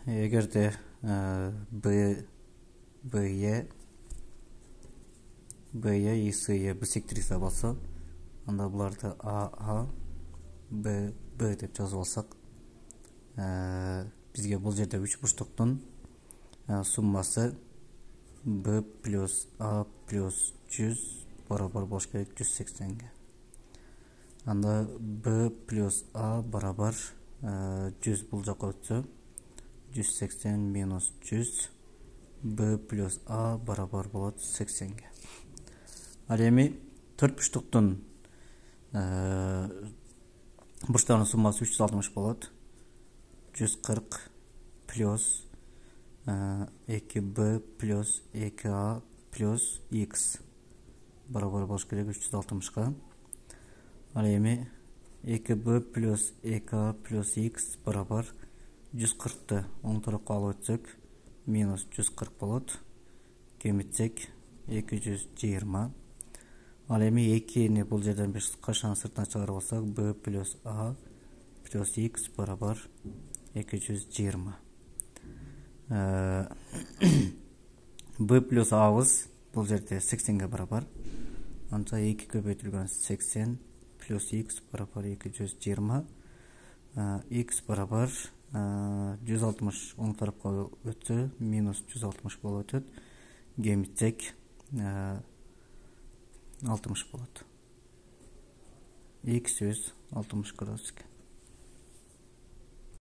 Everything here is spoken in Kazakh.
эгерде Б'ye и S'ye бисектриса болса, анда буларды А, Б деп жазып алсак, бизге бул жерде үч бурчтуктун суммасы B плюс A плюс 100 барабар болуш керек 180-ге. Анда B плюс A барабар 100 бул жака өтсө, 180 минус 100 B плюс A барабар болот 80-ге. Ал эми төрт бурчтуктун бурчтарынын суммасы 360 болот. 140 плюс 2b плюс 2a плюс x барабар болуш керек 360-га. Ал эми 2b плюс 2a плюс x барабар 140-ты оң тарапка алып өтсөк, минус 140 болот. Кемитсек 220. Ал эми 2-ни бул жерден бир кашаны сыртына чыгарып алсак, b плюс a плюс x барабар 220. B плюс A'быз бул жерде 80-ге барабар. Анча 2 көбөйтүлгөн 80 плюс x барабар 220. X барабар 160 оң тарапка өтсө, минус 160 болуп өтөт. Кемитсек 60 болот. X 160 градуске.